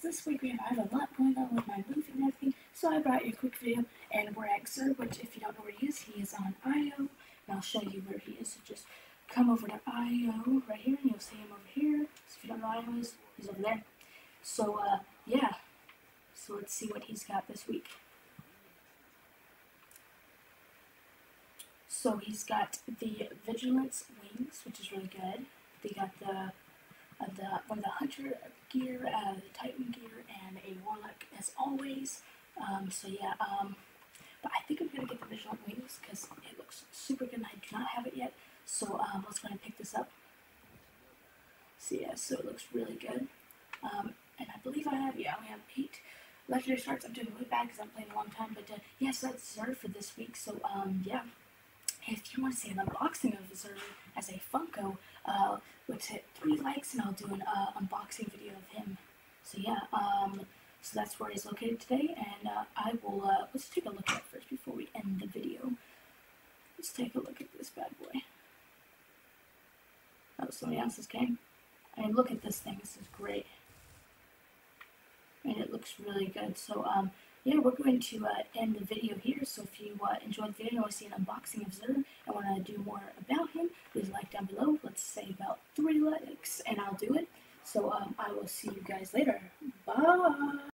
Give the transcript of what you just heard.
this week I have a lot going on with my movie and everything, so I brought you a quick video, and we're at Xur, which if you don't know where he is on IO, and I'll show you where he is, so just come over to IO right here, and you'll see him over here. So if you don't know IO is, he's over there. So, yeah, so let's see what he's got this week. So he's got the Vigilance Wings, which is really good. They got one of the Hunter gear, the Titan gear, and a Warlock as always. So yeah, but I think I'm gonna get the Vigilant Wings because it looks super good and I do not have it yet. So let's go ahead and pick this up. So yeah, so it looks really good. And I believe I have 8 legendary starts. I'm doing really bad because I'm playing a long time, but yes, that's Xur for this week. So yeah. If you want to see an unboxing of Xur as a Funko, let's hit 3 likes and I'll do an unboxing video of him. So yeah, so that's where he's located today, and I will, let's take a look at it first before we end the video. Let's take a look at this bad boy. Oh, somebody else's game. I mean, look at this thing, this is great. And it looks really good, so yeah, we're going to end the video here. So if you enjoyed the video and want to see an unboxing of Xur and want to do more about him, please like down below. Let's say about 3 likes and I'll do it. So I will see you guys later. Bye!